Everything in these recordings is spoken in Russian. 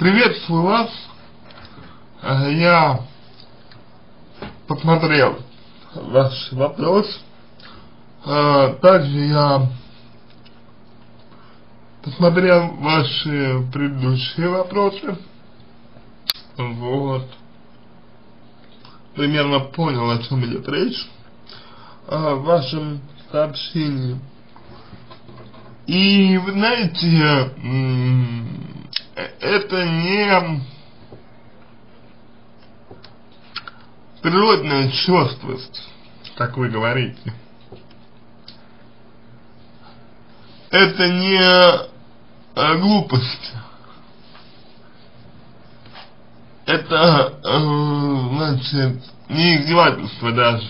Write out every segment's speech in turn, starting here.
Приветствую вас. Я посмотрел ваш вопрос. Также я посмотрел ваши предыдущие вопросы. Вот. Примерно понял, о чем идет речь в вашем сообщении. И вы знаете, это не природная черствость, как вы говорите. Это не глупость. Это, значит, не издевательство даже.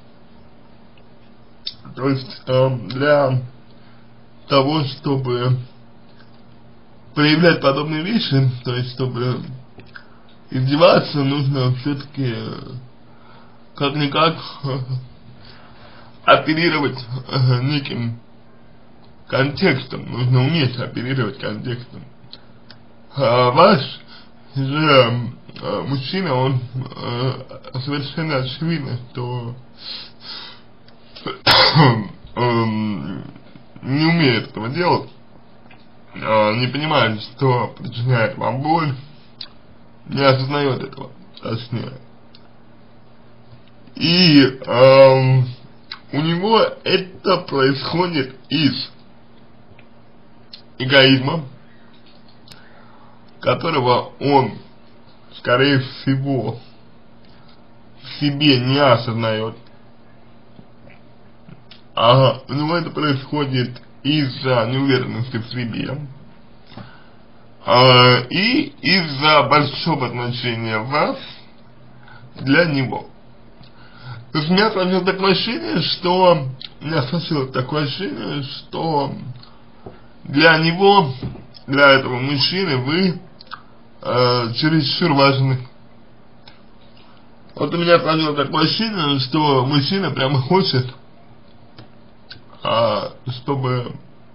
То есть, для того, чтобы проявлять подобные вещи, то есть, чтобы издеваться, нужно все-таки как-никак оперировать неким контекстом, нужно уметь оперировать контекстом. Ваш же мужчина, он совершенно очевидно, что не умеет этого делать, не понимает, что причиняет вам боль, не осознает этого, точнее. И у него это происходит из эгоизма, которого он, скорее всего, в себе не осознает. У него это происходит из-за неуверенности в себе и из-за большого значения вас для него. То есть у меня сложилось такое ощущение, что для него, для этого мужчины вы чересчур важны. Вот у меня сложилось такое ощущение, что мужчина прямо хочет, чтобы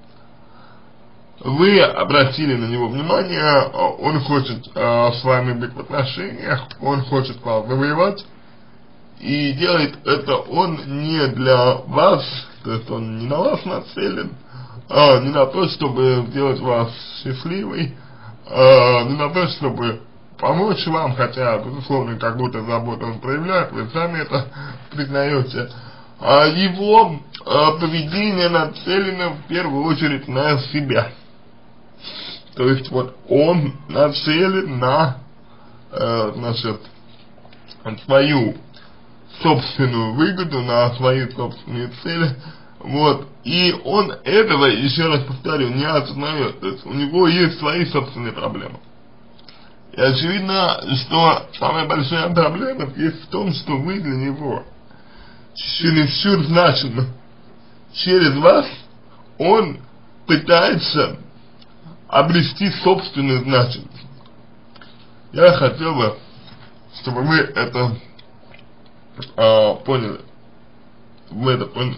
вы обратили на него внимание, он хочет с вами быть в отношениях, он хочет вас завоевать, и делает это он не для вас, то есть он не на вас нацелен, не на то, чтобы сделать вас счастливой, не на то, чтобы помочь вам, хотя, безусловно, какую-то заботу он проявляет, вы сами это признаете. Его поведение нацелено в первую очередь на себя. То есть вот он нацелен на значит, свою собственную выгоду, на свои собственные цели. Вот. И он этого, еще раз повторю, не осознает. То есть у него есть свои собственные проблемы. И очевидно, что самая большая проблема есть в том, что вы для него чересчур значимо. Через вас он пытается обрести собственную значимость. Я хотел бы, чтобы вы это поняли. Вы это поняли.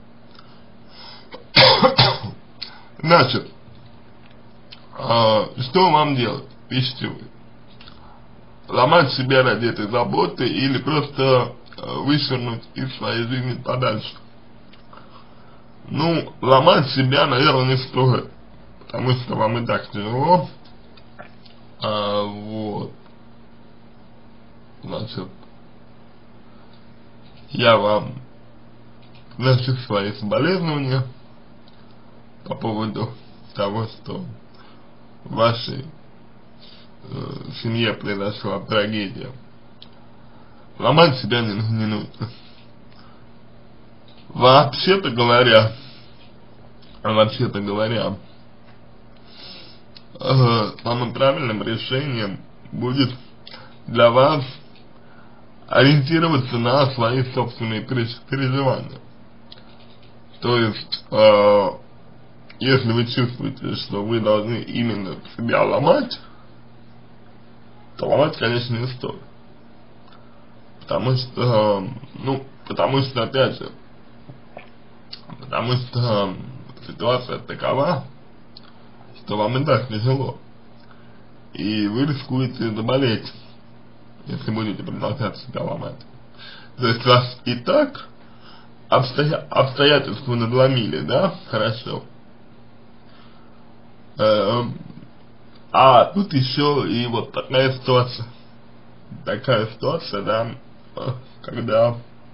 Значит, что вам делать? Пишите вы. Ломать себя ради этой заботы или просто вышвырнуть из своей жизни подальше. Ну, ломать себя, наверное, не стоит, потому что вам и так тяжело. Вот. Значит, я вам вношу свои соболезнования по поводу того, что в вашей семье произошла трагедия. Ломать себя не нужно. Вообще-то говоря, самым правильным решением будет для вас ориентироваться на свои собственные переживания. То есть, если вы чувствуете, что вы должны именно себя ломать, то ломать, конечно, не стоит. Потому что, опять же, ситуация такова, что вам и так тяжело. и вы рискуете заболеть, если будете продолжать себя ломать. То есть вас и так обстоятельства надломили, да, хорошо. А тут еще и вот такая ситуация, да, когда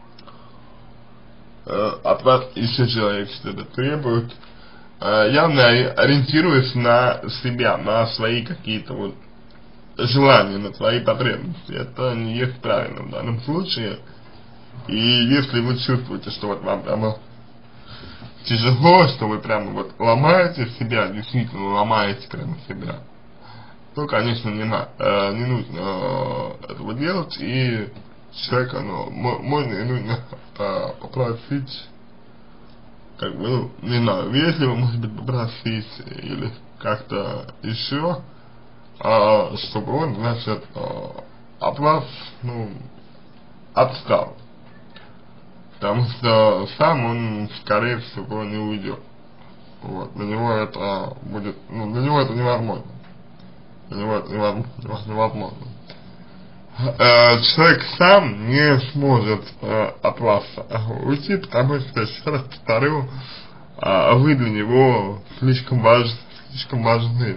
от вас еще человек что-то требует, явно ориентируясь на себя, на свои какие-то вот желания, на свои потребности. Это не есть правильно в данном случае. И если вы чувствуете, что вот вам прямо тяжело, что вы прямо вот ломаете себя, действительно ломаете прямо себя, то, конечно, не нужно этого делать, и человека, можно и нужно попросить, как бы, ну, не знаю, вежливо, может быть, попросить, или как-то еще, чтобы он, значит, от вас, ну, отстал. Потому что сам он, скорее всего, не уйдет. Вот, для него это будет, ну, для него это невозможно. Для него это невозможно. Человек сам не сможет от вас уйти, потому что, еще раз повторю, вы для него слишком важны.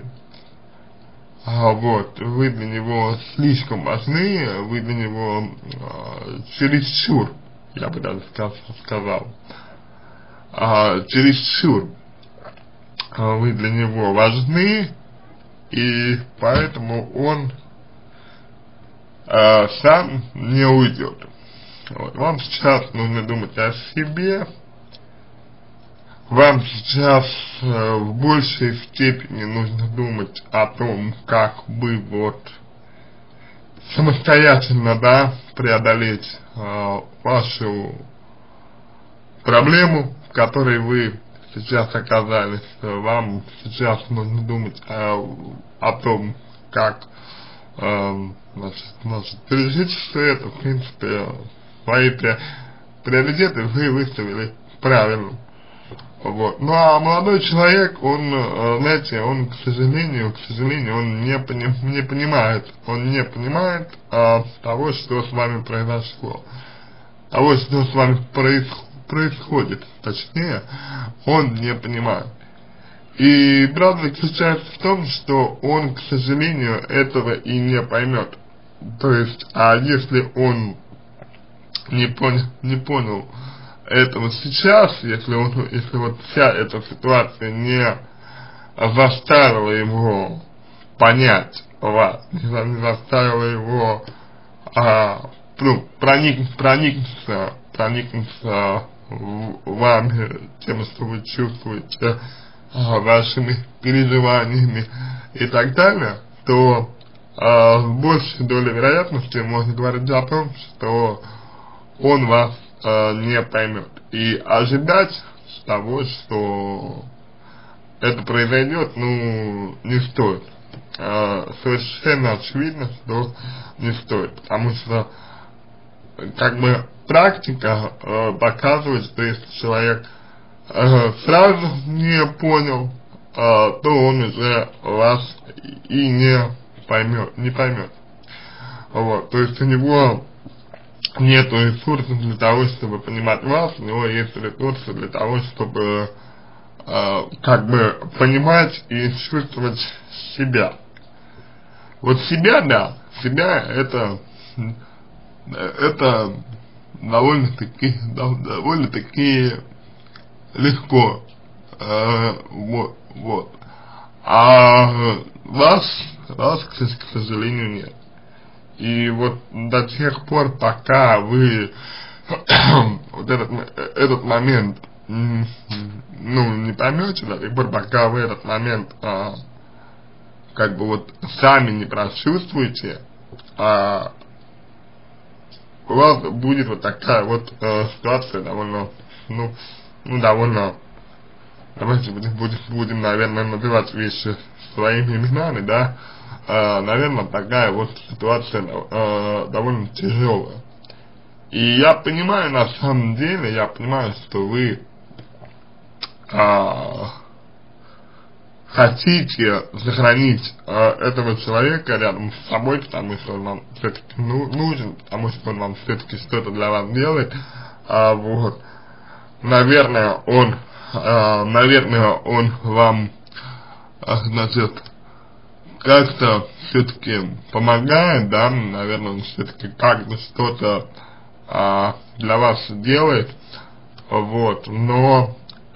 Вот, вы для него слишком важны, вы для него чересчур, я бы даже сказал, чересчур вы для него важны, и поэтому он сам не уйдет. Вот. Вам сейчас нужно думать о себе, вам сейчас в большей степени нужно думать о том, как вы вот самостоятельно, да, преодолеть вашу проблему, в которой вы сейчас оказались. Вам сейчас нужно думать о том, как значит, пережить все это. В принципе, свои приоритеты вы выставили правильно. Вот. Ну а молодой человек, он, знаете, он, к сожалению, он не понимает того, что с вами произошло, того, что с вами происходит, точнее, он не понимает. И правда заключается в том, что он, к сожалению, этого и не поймет. То есть, если он не понял этого сейчас, если вот вся эта ситуация не заставила его понять вас, не заставила его проникнуться вами, тем, что вы чувствуете, вашими переживаниями и так далее, то с большей долей вероятности можно говорить о том, что он вас не поймет. И ожидать того, что это произойдет, ну, не стоит. Совершенно очевидно, что не стоит. Потому что, как бы, практика показывает, что если человек сразу не понял, то он уже вас и не поймет. Вот, то есть у него нет ресурсов для того, чтобы понимать вас, у него есть ресурсы для того, чтобы как бы понимать и чувствовать себя. Вот себя, да, себя это довольно-таки легко, вот. А вас, к сожалению, нет. И вот до тех пор, пока вы вот этот момент, ну, не поймете, до тех пор, пока вы этот момент, как бы вот сами не прочувствуете, у вас будет вот такая вот ситуация довольно, довольно, давайте будем, наверное, называть вещи своими именами, да, наверное, такая вот ситуация довольно тяжелая. И я понимаю, на самом деле, что вы хотите сохранить этого человека рядом с собой, потому что он вам все-таки нужен, потому что он вам все-таки что-то для вас делает, вот, наверное, он вам, значит, как-то все-таки помогает, да, наверное, он все-таки как-то что-то для вас делает, вот, но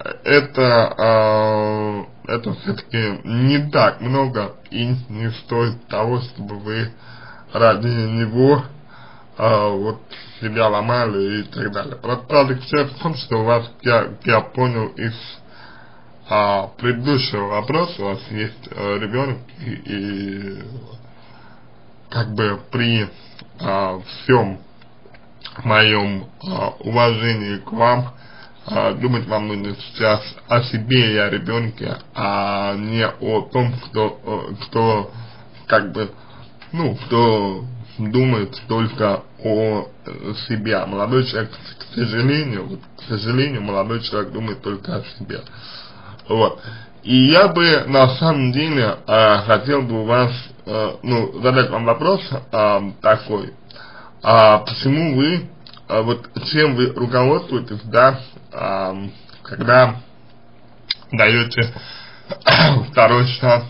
это все-таки не так много и не стоит того, чтобы вы ради него вот себя ломали и так далее. Правда, все в том, что у вас, я понял из предыдущего вопроса, у вас есть ребенок, и как бы при всем моем уважении к вам, думать вам нужно сейчас о себе и о ребенке, а не о том, кто как бы, ну, кто думает только о себе. Молодой человек, к сожалению, молодой человек думает только о себе. Вот. И я бы на самом деле хотел бы у вас, задать вам вопрос такой. Почему вы, вот чем вы руководствуетесь, да, когда даете второй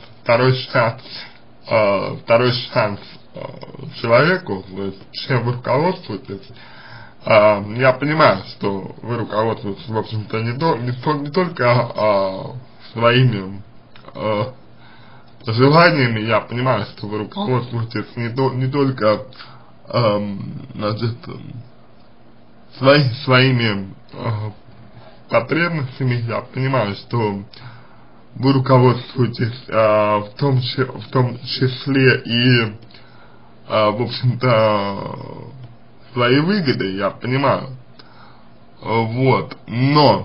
шанс человеку, чем вы руководствуетесь? Я понимаю, что вы руководствуетесь, в общем-то, не только своими желаниями, я понимаю, что вы руководствуетесь не только значит, своими потребностями, я понимаю, что вы руководствуетесь в том числе и в общем-то своей выгодой, я понимаю, вот, но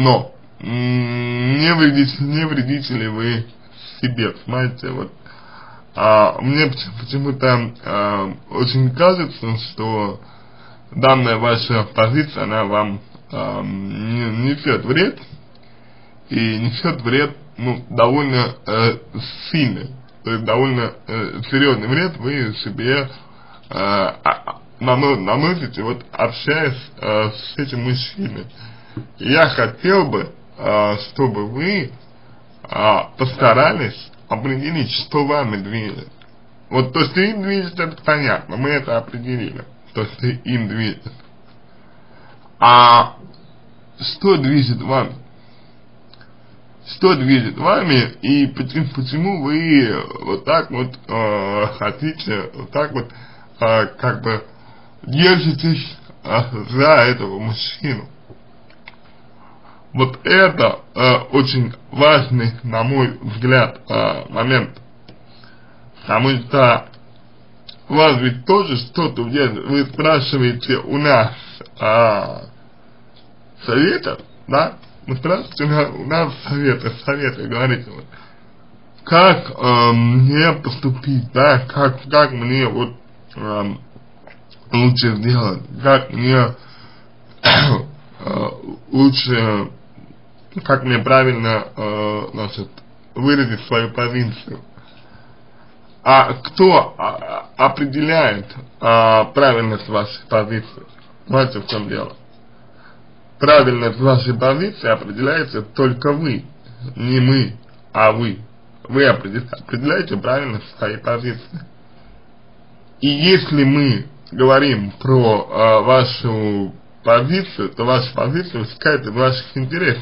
не вредите ли вы себе, понимаете, вот, мне почему-то очень кажется, что данная ваша позиция, она вам несет вред, и несет вред, довольно сильный, то есть довольно серьезный вред вы себе наносите, вот, общаясь с этим мужчиной. Я хотел бы, чтобы вы постарались определить, что вами движет. Вот то, что им движет, это понятно, мы это определили, то, что им движет. А что движет вами? Что движет вами и почему вы вот так вот хотите, вот так вот как бы держитесь за этого мужчину? Вот это очень важный, на мой взгляд, момент. Потому что у вас ведь тоже что-то вы спрашиваете у нас советов, да? Вы спрашиваете у нас советы, говорите, вот, как мне поступить, да, как мне вот лучше сделать, как мне лучше, как мне правильно, значит, выразить свою позицию. А кто определяет правильность вашей позиции? Знаете, в чем дело? Правильность вашей позиции определяется только вы, не мы, а вы. Вы определяете правильность своей позиции. И если мы говорим про вашу позицию, то ваша позиция вытекает из ваших интересов.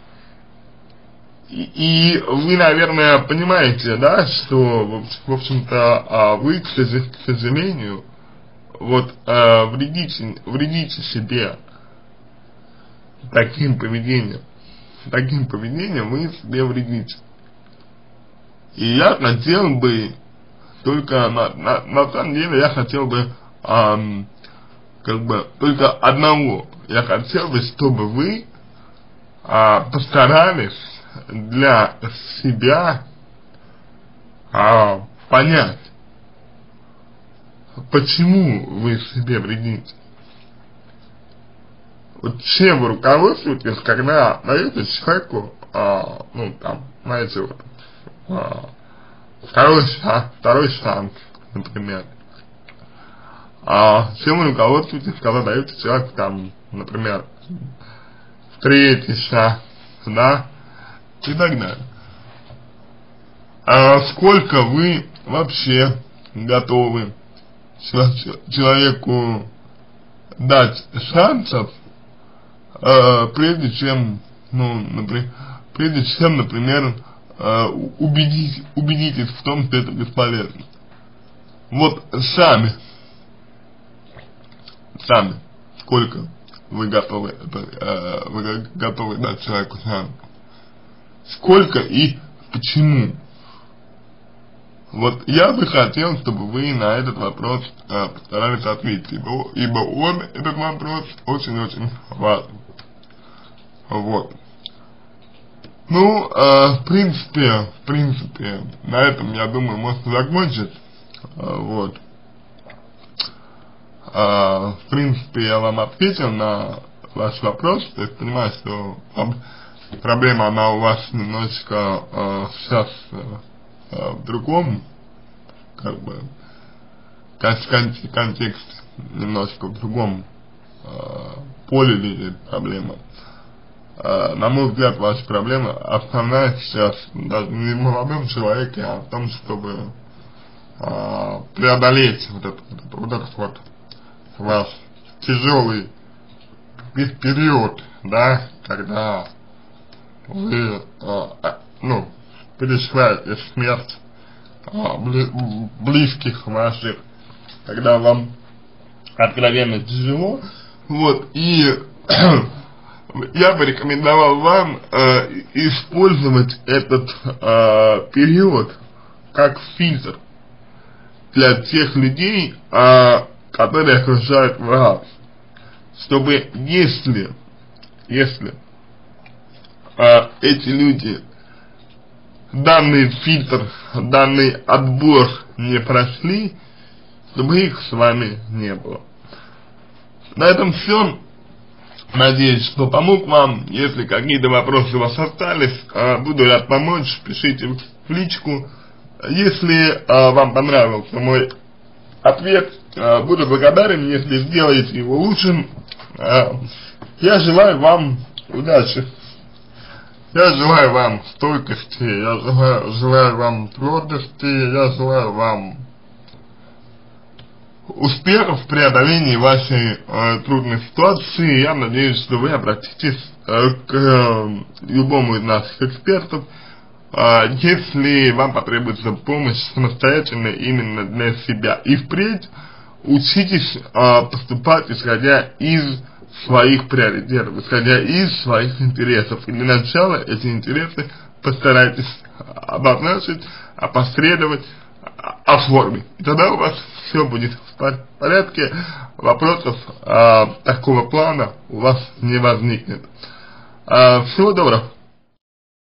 И вы, наверное, понимаете, да, что, в общем-то, вы, к сожалению, вот, вредите себе таким поведением. Таким поведением вы себе вредите. И я хотел бы, только, на самом деле, я хотел бы, как бы, только одного. Я хотел бы, чтобы вы постарались для себя понять, почему вы себе вредите. Вот чем вы руководствуетесь, когда даете человеку, знаете, вот, второй шанс, например. Чем вы руководствуетесь, когда даете человеку там, например, третий шанс, да, и так далее. Сколько вы вообще готовы человеку дать шансов, прежде чем, например, убедитесь в том, что это бесполезно. Вот сами, сколько вы готовы дать человеку шанс, сколько и почему. Вот я бы хотел, чтобы вы на этот вопрос постарались ответить, ибо он, этот вопрос, очень-очень важен. Вот. Ну, в принципе, на этом, я думаю, можно закончить. Вот. В принципе, я вам ответил на ваш вопрос, то есть понимаю, что проблема, она у вас немножечко сейчас в другом, как бы, контексте, немножко в другом поле лежит проблема. На мой взгляд, ваша проблема основная сейчас даже не в молодом человеке, а в том, чтобы преодолеть вот этот ваш тяжелый период, да, когда вы, переживаете смерть близких ваших, когда вам откровенно тяжело, вот, и я бы рекомендовал вам использовать этот период как фильтр для тех людей, которые окружают вас, чтобы если эти люди данный фильтр, данный отбор не прошли, чтобы их с вами не было. На этом все. Надеюсь, что помог вам. Если какие-то вопросы у вас остались, буду рад помочь. Пишите в личку. Если вам понравился мой ответ, буду благодарен, если сделаете его лучшим. Я желаю вам удачи. Я желаю вам стойкости, я желаю вам твердости, я желаю вам успехов в преодолении вашей трудной ситуации. Я надеюсь, что вы обратитесь к любому из наших экспертов, если вам потребуется помощь самостоятельно именно для себя. И впредь учитесь поступать исходя из своих приоритетов, исходя из своих интересов. И для начала эти интересы постарайтесь обозначить, опосредовать, оформить. И тогда у вас все будет в порядке, вопросов такого плана у вас не возникнет. Всего доброго.